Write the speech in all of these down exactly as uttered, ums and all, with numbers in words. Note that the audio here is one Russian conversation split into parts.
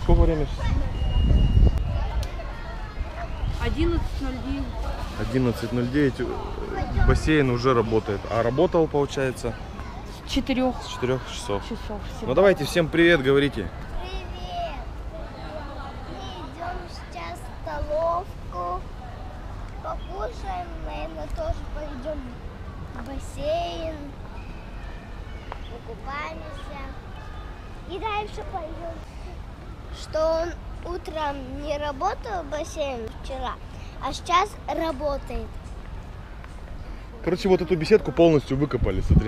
Сколько время сейчас? одиннадцать ноль девять. одиннадцать ноль девять. Бассейн уже работает. А работал, получается? С четырех. С четырех часов. часов Ну давайте всем привет, говорите. Привет! Мы идем сейчас в столовку. Покушаем, наверное, тоже пойдем в бассейн. Покупаемся. И дальше пойдем. Что он утром не работал бассейн вчера, а сейчас работает. Короче, вот эту беседку полностью выкопали, смотри.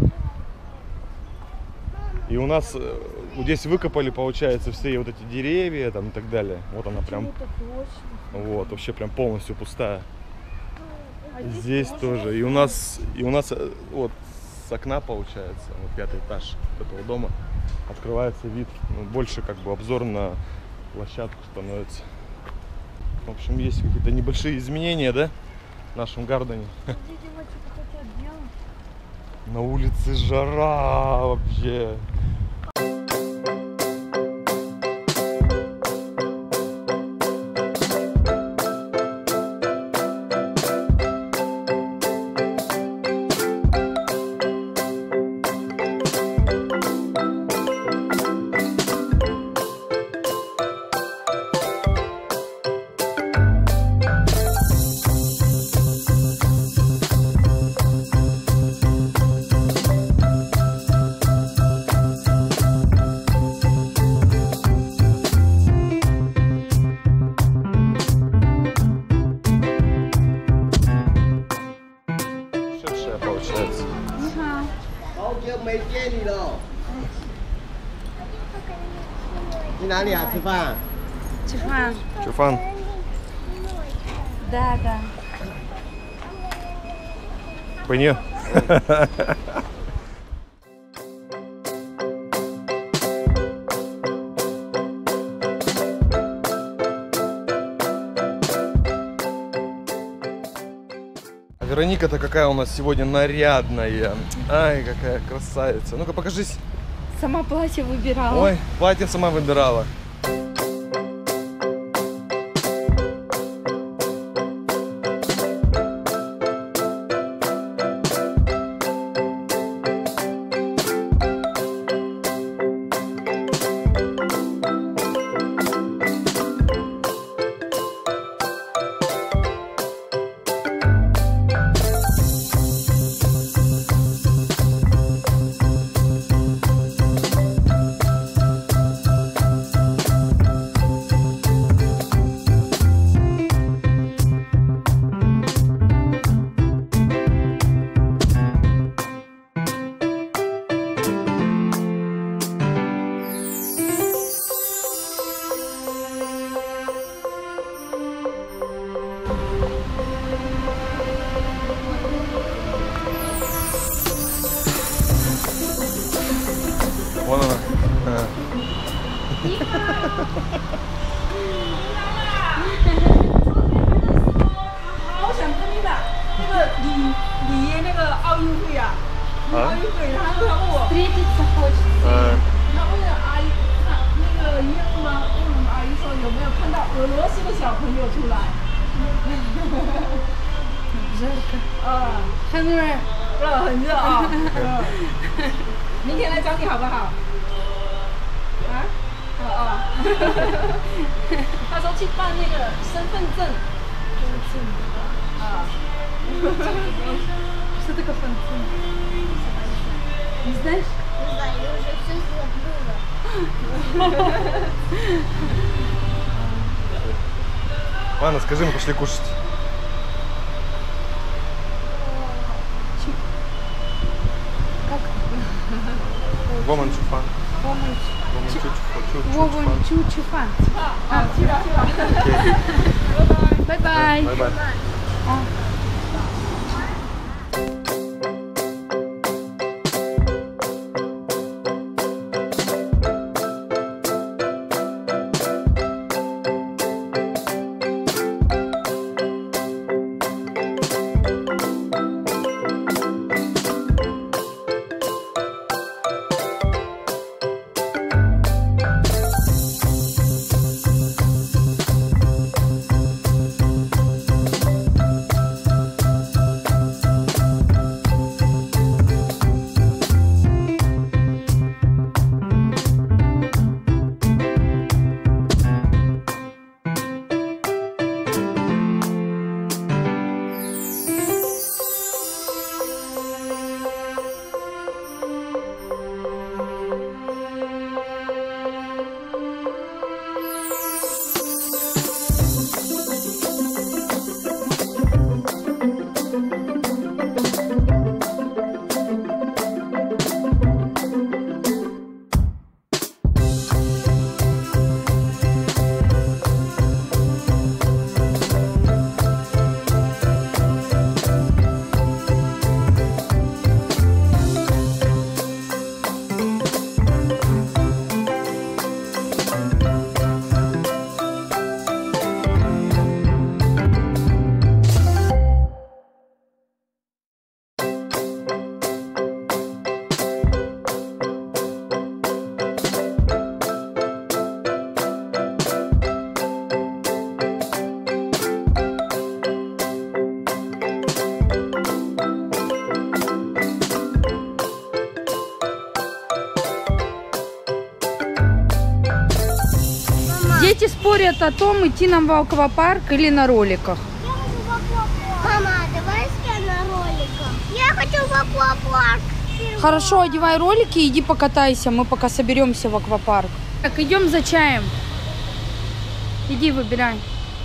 И у нас вот здесь выкопали, получается, все вот эти деревья там и так далее. Вот она прям. Вот, вообще прям полностью пустая. А Здесь тоже. И у нас, и у нас вот с окна, получается, вот пятый этаж этого дома, открывается вид, ну, больше как бы обзор на площадку становится. В общем, есть какие-то небольшие изменения, да, в нашем Гардене. На улице жара вообще. Получается. 没接你了。去哪里啊？吃饭？ 吃饭。 Чуфан. Да, да. Понятно. Вероника-то какая у нас сегодня нарядная. Ай, какая красавица. Ну-ка, покажись. Сама платье выбирала. Ой, платье сама выбирала. Вон она. А. 好想跟你打那个里里耶那个奥运会啊，奥运会，然后他问我， Встретиться хочется. 嗯， 他问阿姨，看那个姨妈问我们阿姨说有没有看到俄罗斯的小朋友出来？ Жарко. 啊， 很热。 热，很热啊。嗯明天来找你好不好？啊？哦哦。他说去办那个身份证。啊。 Что такое фанцин? Не знаешь? Не знаю, я уже все забыла. Ладно, скажи, мы пошли кушать. Как? Воман Чуфан. Воман Воман Чуфан. Вован Чучуфан. 好，去吧去吧。 Бай-бай. Бай-бай. Дети спорят о том, идти нам в аквапарк или на роликах. Я хочу в аквапарк. Мама, давай я на роликах. Я хочу в аквапарк. Хорошо, одевай ролики и иди покатайся. Мы пока соберемся в аквапарк. Так, идем за чаем. Иди, выбирай.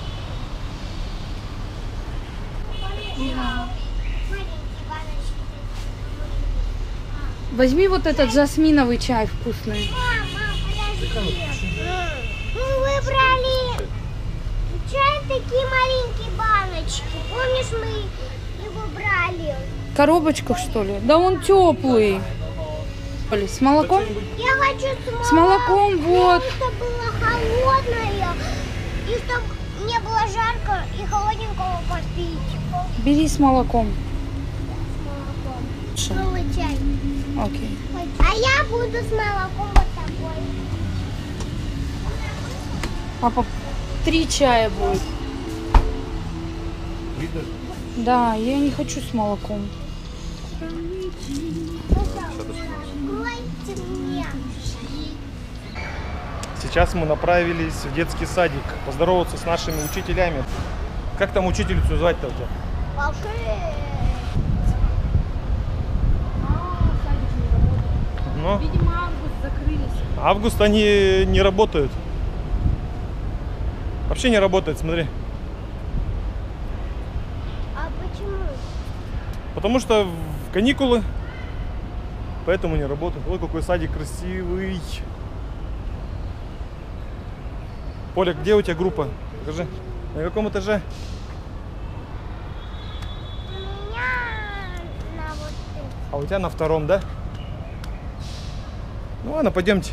Возьми вот этот жасминовый чай вкусный. Мама, подожди. Мы выбрали чай, такие маленькие баночки. Помнишь, мы его брали? В коробочках, что ли? Да он теплый. С молоком? Я хочу с молоком. С молоком, вот. Чтобы было холодное, и чтобы не было жарко и холодненького попить. Бери с молоком. С молоком. Новый чай. Окей. А я буду с молоком вот такой. Папа, три чая будет. Да, я не хочу с молоком. Откройте мне. Сейчас мы направились в детский садик поздороваться с нашими учителями. Как там учительницу звать-то у тебя? Волшеб. Ну, Видимо, август закрылись. август они не работают. Вообще не работает, смотри. А почему? Потому что в каникулы, поэтому не работают. Ой, какой садик красивый. Поля, где у тебя группа? Покажи. На каком этаже? У меня на вот этом. А у тебя на втором, да? Ну ладно, пойдемте.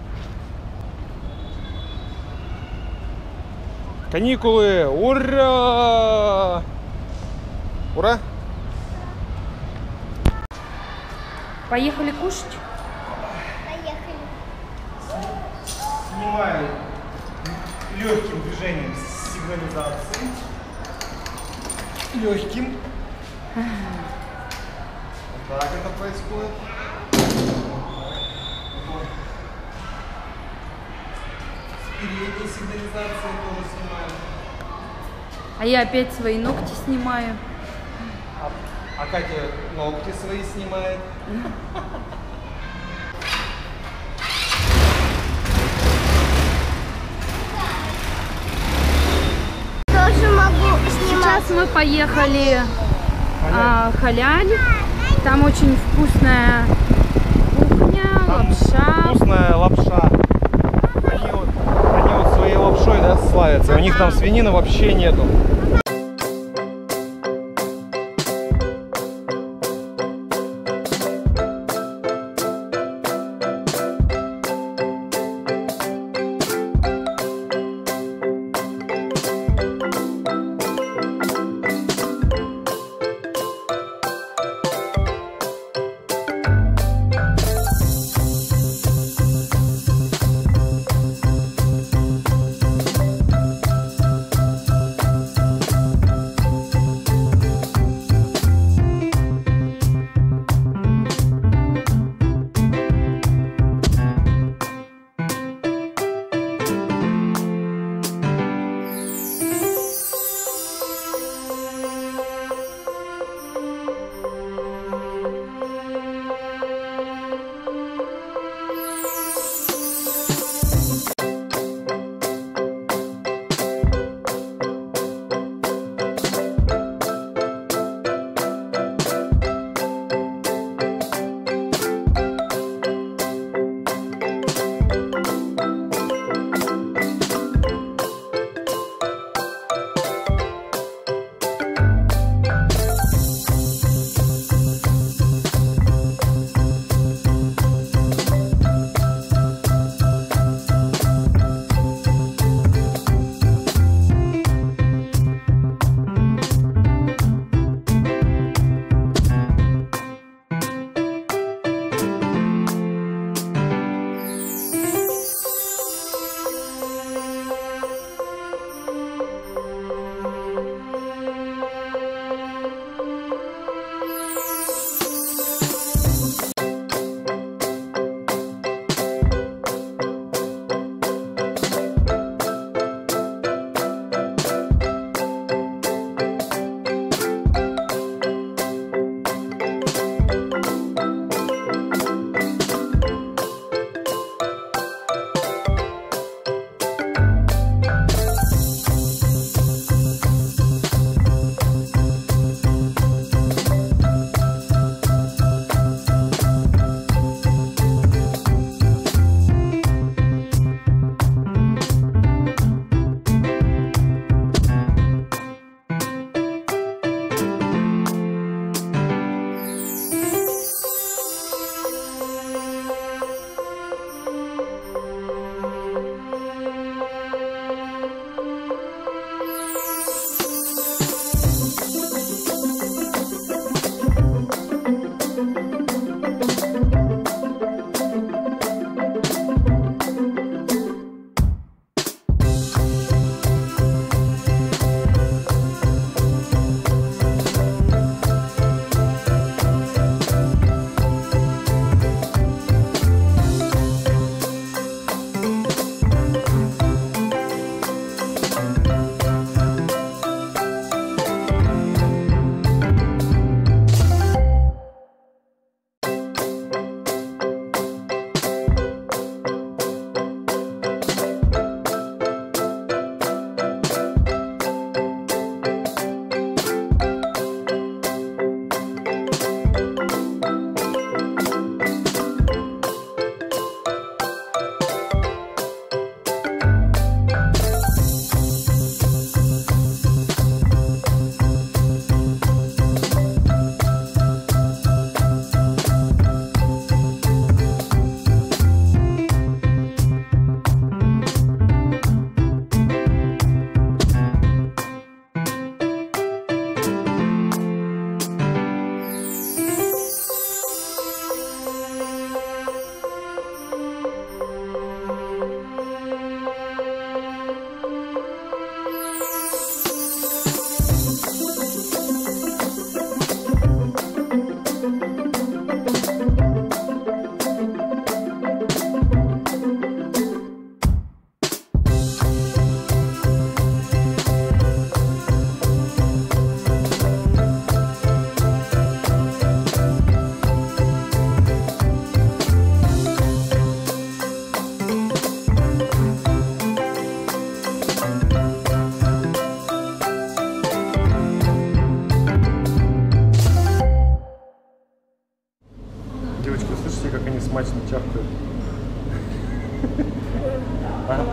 Каникулы! Ура! Ура! Поехали кушать? Поехали. Снимаю легким движением сигнализации. Легким. Вот так это происходит. С передней сигнализацией тоже снимаю. А я опять свои ногти снимаю. А, а Катя ногти свои снимает. Тоже могу снимать. Сейчас мы поехали а, халяль. Там очень вкусная кухня, лапша. Вкусная лапша. Они вот, они вот своей лапшой, да, славятся. У них там свинины вообще нету.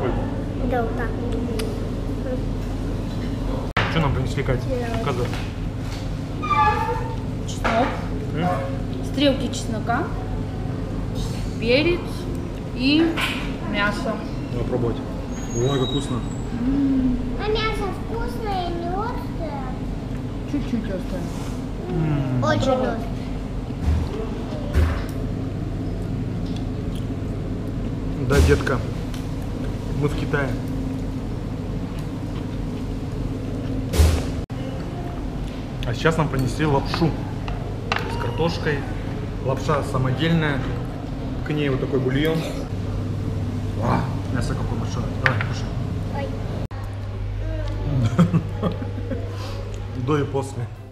лапы. Да, вот так. Что нам принесли, Катя? Показывай. Чеснок, М? стрелки чеснока, перец и мясо. Надо пробовать. Ой, как вкусно. А мясо вкусное, не острое. Чуть-чуть острое. Очень острое. Да, детка, мы в Китае. А сейчас нам принесли лапшу с картошкой. Лапша самодельная. К ней вот такой бульон. Вау, мясо какое большое. Давай, кушай. Ой. До и после.